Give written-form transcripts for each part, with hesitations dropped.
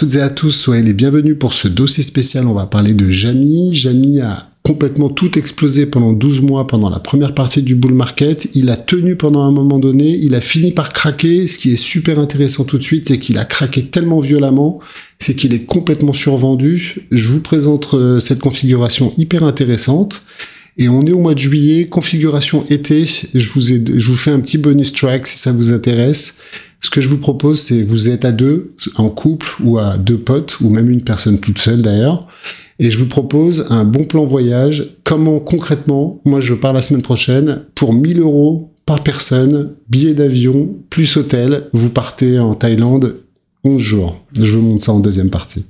toutes et à tous, soyez les bienvenus pour ce dossier spécial. On va parler de Jamy. Jamy a complètement tout explosé pendant 12 mois pendant la première partie du bull market. Il a tenu pendant un moment donné, il a fini par craquer. Ce qui est super intéressant tout de suite, c'est qu'il a craqué tellement violemment, c'est qu'il est complètement survendu. Je vous présente cette configuration hyper intéressante. Et on est au mois de juillet, configuration été. Je vous fais un petit bonus track si ça vous intéresse. Ce que je vous propose, c'est vous êtes à deux, en couple ou à deux potes, ou même une personne toute seule d'ailleurs. Et je vous propose un bon plan voyage. Comment concrètement, moi je pars la semaine prochaine, pour 1 000 € par personne, billet d'avion, plus hôtel, vous partez en Thaïlande 11 jours. Je vous montre ça en deuxième partie.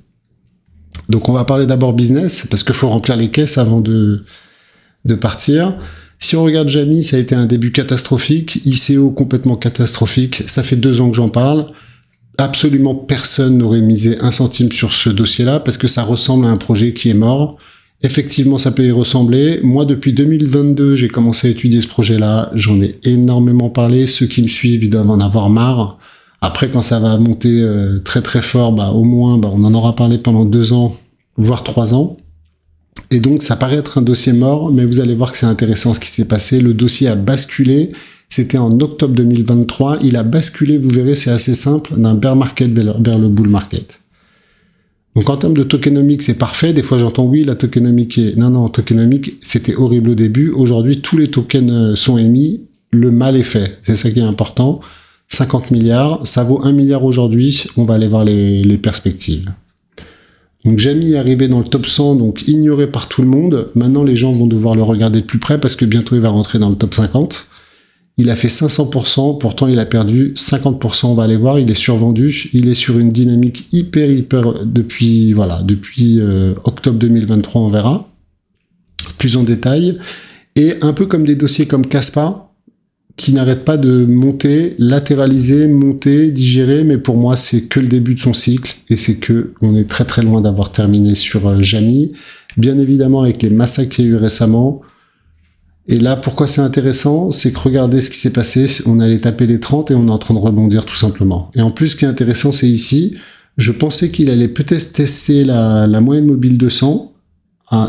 Donc on va parler d'abord business, parce qu'il faut remplir les caisses avant de partir. Si on regarde Jamy, ça a été un début catastrophique, ICO complètement catastrophique, ça fait 2 ans que j'en parle. Absolument personne n'aurait misé 1 centime sur ce dossier-là, parce que ça ressemble à un projet qui est mort. Effectivement, ça peut y ressembler. Moi, depuis 2022, j'ai commencé à étudier ce projet-là, j'en ai énormément parlé, ceux qui me suivent, ils doivent en avoir marre. Après, quand ça va monter très très fort, au moins, on en aura parlé pendant 2 ans, voire 3 ans. Et donc, ça paraît être un dossier mort, mais vous allez voir que c'est intéressant ce qui s'est passé. Le dossier a basculé. C'était en octobre 2023. Il a basculé, vous verrez, c'est assez simple, d'un bear market vers le bull market. Donc, en termes de tokenomics, c'est parfait. Des fois, j'entends, oui, la tokenomics est... Non, tokenomics, c'était horrible au début. Aujourd'hui, tous les tokens sont émis. Le mal est fait. C'est ça qui est important. 50 milliards. Ça vaut 1 milliard aujourd'hui. On va aller voir les perspectives. Donc Jamy est arrivé dans le top 100, donc ignoré par tout le monde. Maintenant, les gens vont devoir le regarder de plus près parce que bientôt, il va rentrer dans le top 50. Il a fait 500%, pourtant il a perdu 50%. On va aller voir, il est survendu. Il est sur une dynamique hyper depuis octobre 2023, on verra. Plus en détail. Et un peu comme des dossiers comme Kaspa, qui n'arrête pas de monter, latéraliser, monter, digérer, mais pour moi, c'est que le début de son cycle, et c'est que on est très très loin d'avoir terminé sur Jamy. Bien évidemment, avec les massacres qu'il y a eu récemment. Et là, pourquoi c'est intéressant? C'est que regardez ce qui s'est passé, on allait taper les 30 et on est en train de rebondir tout simplement. Et en plus, ce qui est intéressant, c'est ici, je pensais qu'il allait peut-être tester la moyenne mobile 200 à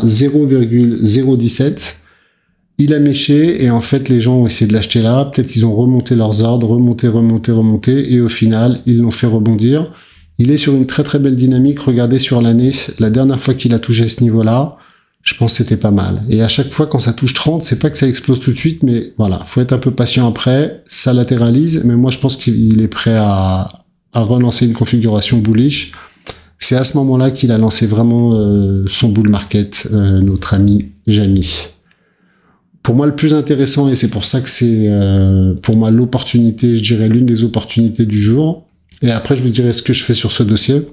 0,017. Il a méché, et en fait, les gens ont essayé de l'acheter là. Peut-être ils ont remonté leurs ordres, remonté, et au final, ils l'ont fait rebondir. Il est sur une très très belle dynamique. Regardez sur l'année, la dernière fois qu'il a touché ce niveau-là, je pense que c'était pas mal. Et à chaque fois, quand ça touche 30, c'est pas que ça explose tout de suite, mais voilà, faut être un peu patient après. Ça latéralise, mais moi, je pense qu'il est prêt à relancer une configuration bullish. C'est à ce moment-là qu'il a lancé vraiment son bull market, notre ami Jamy. Pour moi, le plus intéressant, et c'est pour ça que c'est pour moi l'opportunité, je dirais l'une des opportunités du jour, et après je vous dirai ce que je fais sur ce dossier.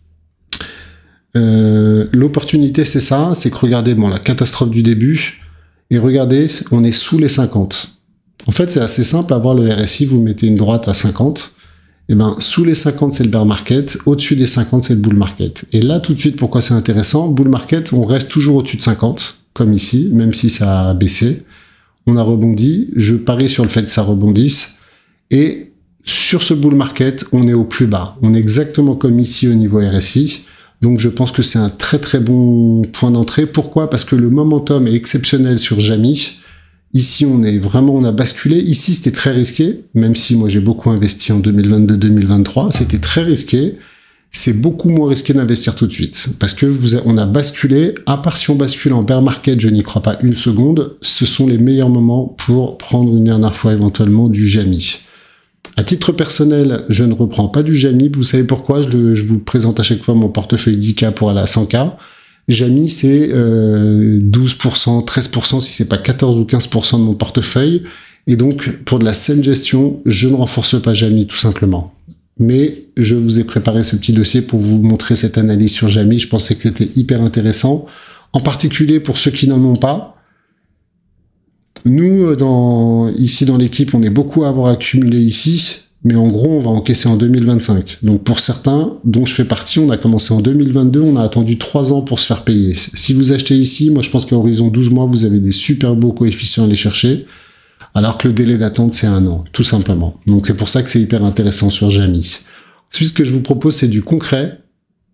L'opportunité, c'est ça, c'est que regardez, la catastrophe du début, et regardez, on est sous les 50. En fait, c'est assez simple, à voir le RSI, vous mettez une droite à 50, et sous les 50, c'est le bear market, au-dessus des 50, c'est le bull market. Et là, tout de suite, pourquoi c'est intéressant? Bull market, on reste toujours au-dessus de 50, comme ici, même si ça a baissé. On a rebondi, je parie sur le fait que ça rebondisse, et sur ce bull market, on est au plus bas. On est exactement comme ici au niveau RSI, donc je pense que c'est un très très bon point d'entrée. Pourquoi? Parce que le momentum est exceptionnel sur Jamy. Ici, on a basculé. Ici, c'était très risqué, même si moi j'ai beaucoup investi en 2022-2023, c'était très risqué. C'est beaucoup moins risqué d'investir tout de suite, parce que on a basculé, à part si on bascule en bear market, je n'y crois pas une seconde, ce sont les meilleurs moments pour prendre une dernière fois éventuellement du Jamy. À titre personnel, je ne reprends pas du Jamy, vous savez pourquoi, je vous présente à chaque fois mon portefeuille 10K pour aller à 100K. Jamy, c'est 12%, 13%, si c'est pas 14 ou 15% de mon portefeuille, et donc pour de la saine gestion, je ne renforce pas Jamy tout simplement. Mais je vous ai préparé ce petit dossier pour vous montrer cette analyse sur Jamy. Je pensais que c'était hyper intéressant, en particulier pour ceux qui n'en ont pas. Nous, ici dans l'équipe, on est beaucoup à avoir accumulé ici, mais en gros, on va encaisser en 2025. Donc pour certains, dont je fais partie, on a commencé en 2022, on a attendu 3 ans pour se faire payer. Si vous achetez ici, moi je pense qu'à horizon 12 mois, vous avez des super beaux coefficients à aller chercher. alors que le délai d'attente, c'est 1 an, tout simplement. Donc c'est pour ça que c'est hyper intéressant sur Jamy. Ensuite, ce que je vous propose, c'est du concret.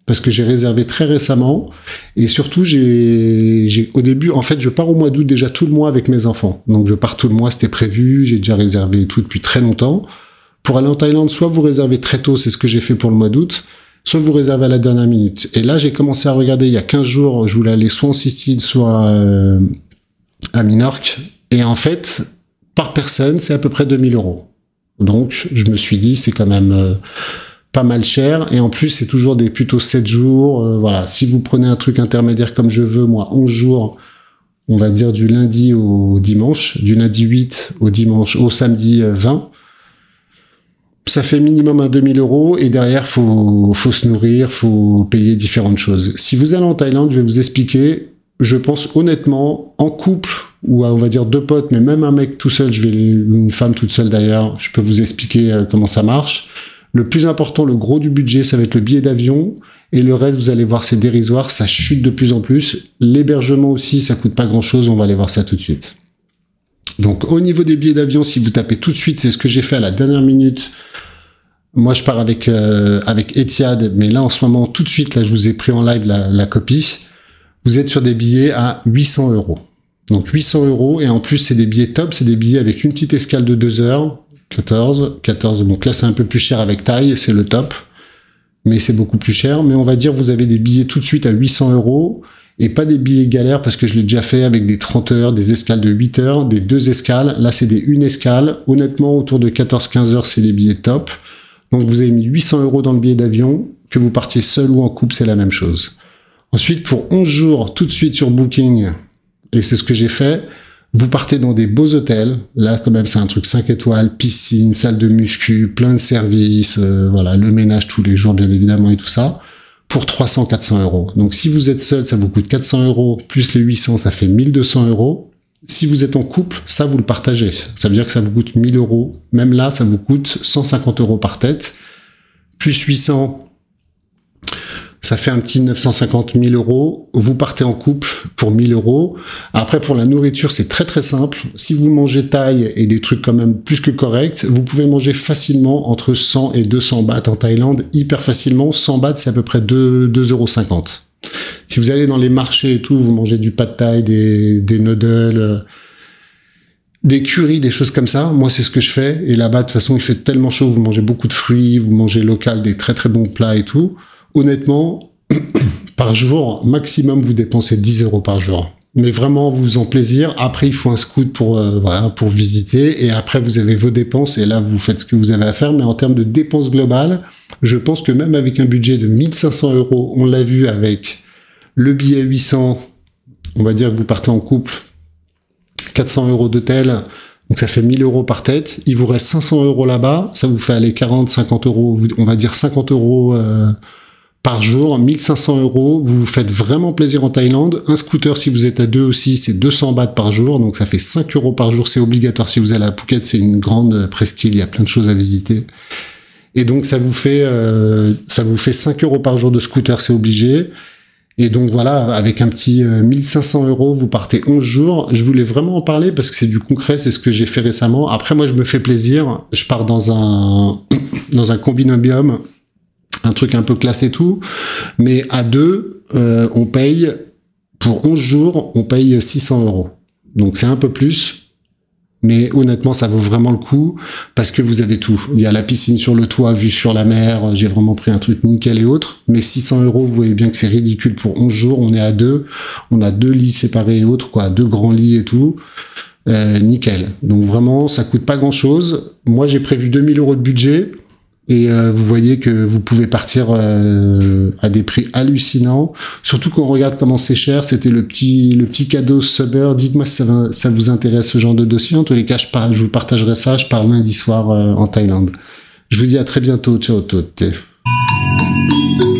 parce que j'ai réservé très récemment, et surtout, au début, en fait, je pars au mois d'août déjà tout le mois avec mes enfants. Donc, je pars tout le mois, c'était prévu, j'ai déjà réservé tout depuis très longtemps. Pour aller en Thaïlande, soit vous réservez très tôt, c'est ce que j'ai fait pour le mois d'août, soit vous réservez à la dernière minute. Et là, j'ai commencé à regarder il y a 15 jours, je voulais aller soit en Sicile, soit à Minorque. Et en fait, par personne, c'est à peu près 2000 €. Donc, je me suis dit, c'est quand même pas mal cher. Et en plus, c'est toujours des plutôt 7 jours. Voilà. Si vous prenez un truc intermédiaire comme je veux, moi, 11 jours, on va dire du lundi au dimanche, du lundi 8 au samedi 20, ça fait minimum un 2000 €, et derrière, faut se nourrir, faut payer différentes choses. Si vous allez en Thaïlande, je vais vous expliquer, je pense honnêtement, en couple, ou on va dire 2 potes, mais même un mec tout seul, une femme toute seule d'ailleurs, je peux vous expliquer comment ça marche. Le plus important, le gros du budget, ça va être le billet d'avion, et le reste, vous allez voir, c'est dérisoire, ça chute de plus en plus. L'hébergement aussi, ça coûte pas grand chose, on va aller voir ça tout de suite. Donc, au niveau des billets d'avion, si vous tapez tout de suite, c'est ce que j'ai fait à la dernière minute. Moi, je pars avec Etihad, mais là, en ce moment, tout de suite, là, je vous ai pris en live la copie. Vous êtes sur des billets à 800 €. Donc, 800 €, et en plus, c'est des billets top, c'est des billets avec une petite escale de 2 heures, 14, donc là, c'est un peu plus cher avec Thaï, c'est le top, mais c'est beaucoup plus cher. Mais on va dire, vous avez des billets tout de suite à 800 €, et pas des billets galères, parce que je l'ai déjà fait avec des 30 heures, des escales de 8 heures, des 2 escales. Là, c'est des 1 escale. Honnêtement, autour de 14-15 heures, c'est des billets top. Donc, vous avez mis 800 € dans le billet d'avion, que vous partiez seul ou en couple, c'est la même chose. Ensuite, pour 11 jours, tout de suite sur Booking, et c'est ce que j'ai fait, vous partez dans des beaux hôtels. Là, quand même, c'est un truc 5 étoiles, piscine, salle de muscu, plein de services, voilà, le ménage tous les jours, bien évidemment, et tout ça, pour 300-400 €. Donc, si vous êtes seul, ça vous coûte 400 €, plus les 800, ça fait 1200 €. Si vous êtes en couple, ça, vous le partagez. Ça veut dire que ça vous coûte 1000 €. Même là, ça vous coûte 150 € par tête. Plus 800, ça fait un petit 950 000 €. Vous partez en couple pour 1000 €. Après, pour la nourriture, c'est très très simple. Si vous mangez thaï et des trucs quand même plus que corrects, vous pouvez manger facilement entre 100 et 200 bahts en Thaïlande, hyper facilement. 100 bahts, c'est à peu près 2,50 €. Si vous allez dans les marchés et tout, vous mangez du pad thaï, des noodles, des currys, des choses comme ça. Moi, c'est ce que je fais. Et là-bas, de toute façon, il fait tellement chaud, vous mangez beaucoup de fruits, vous mangez local, des très très bons plats et tout. Honnêtement, par jour, maximum, vous dépensez 10 € par jour. Mais vraiment, vous en plaisir. Après, il faut un scoot pour visiter. Et après, vous avez vos dépenses. Et là, vous faites ce que vous avez à faire. Mais en termes de dépenses globales, je pense que même avec un budget de 1500 €, on l'a vu avec le billet 800, on va dire que vous partez en couple, 400 € d'hôtel, donc ça fait 1000 € par tête. Il vous reste 500 € là-bas. Ça vous fait aller 40-50 €, on va dire 50 € par jour, 1500 €, vous vous faites vraiment plaisir en Thaïlande. Un scooter, si vous êtes à 2 aussi, c'est 200 bahts par jour, donc ça fait 5 € par jour, c'est obligatoire. Si vous allez à Phuket, c'est une grande presqu'île, il y a plein de choses à visiter. Et donc ça vous fait 5 € par jour de scooter, c'est obligé. Et donc voilà, avec un petit 1500 €, vous partez 11 jours. Je voulais vraiment en parler parce que c'est du concret, c'est ce que j'ai fait récemment. Après, moi, je me fais plaisir. Je pars dans un combinonium, un truc un peu classe et tout. Mais à deux, on paye, pour 11 jours, on paye 600 €. Donc c'est un peu plus. Mais honnêtement, ça vaut vraiment le coup parce que vous avez tout. Il y a la piscine sur le toit, vue sur la mer. J'ai vraiment pris un truc nickel et autres. Mais 600 €, vous voyez bien que c'est ridicule pour 11 jours. On est à deux. On a 2 lits séparés et autres, quoi. 2 grands lits et tout. Nickel. Donc vraiment, ça coûte pas grand chose. Moi, j'ai prévu 2000 € de budget. Et vous voyez que vous pouvez partir à des prix hallucinants. Surtout qu'on regarde comment c'est cher. C'était le petit cadeau Subber. Dites-moi si ça vous intéresse ce genre de dossier. En tous les cas, je vous partagerai ça. Je pars lundi soir en Thaïlande. Je vous dis à très bientôt. Ciao, tout.